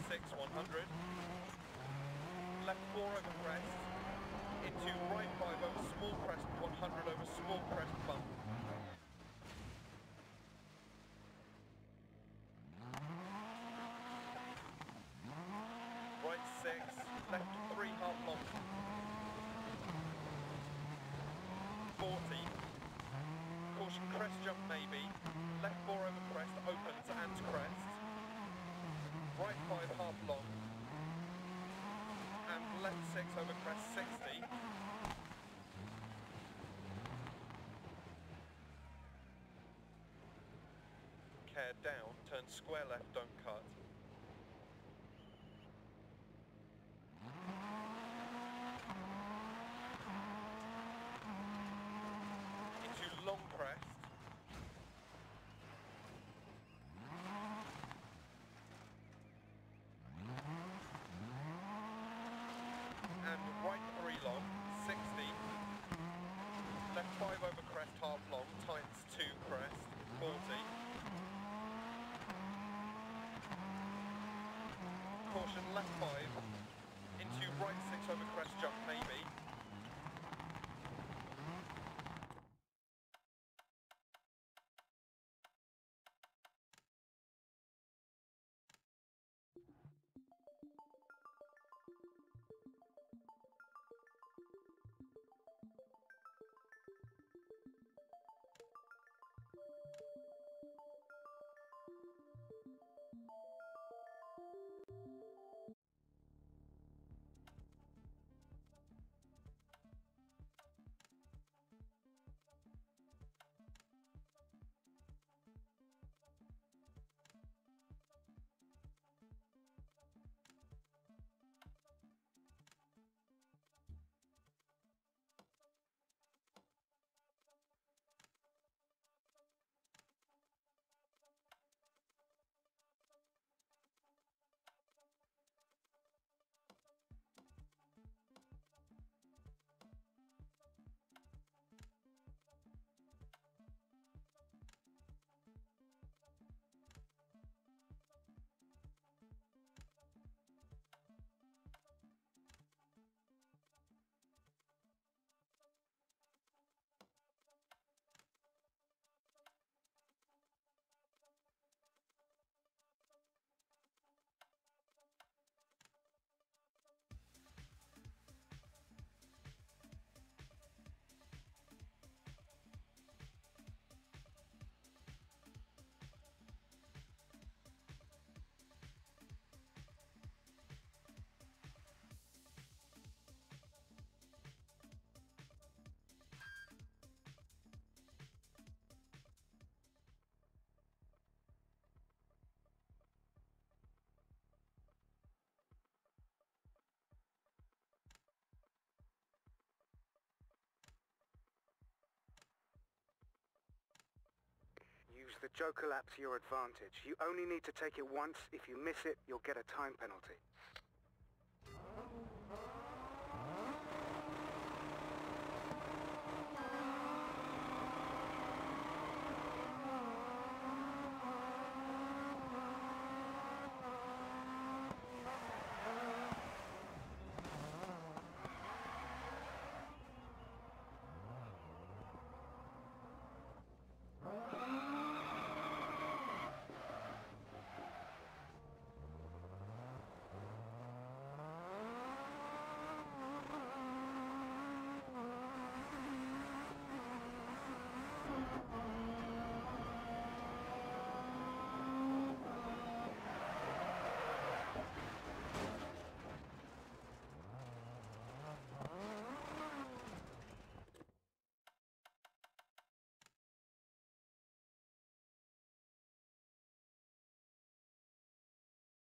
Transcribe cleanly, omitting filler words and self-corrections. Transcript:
6, 100. Left 4 over crest. Into right 5 over small crest, 100 over small crest bump. Right 6, left 3 half long. 40. Caution crest jump maybe. Left 4 over crest, opens and crest. Right 5 half long. And left 6 over crest, 60. Care down, turn square left, don't cut. Into long crest. And right 3 long, 60. Left 5 over crest, half long, tightens 2 crest, 40. Caution left 5, into right 6 over crest jump maybe. Use the joker lap to your advantage. You only need to take it once. If you miss it, you'll get a time penalty.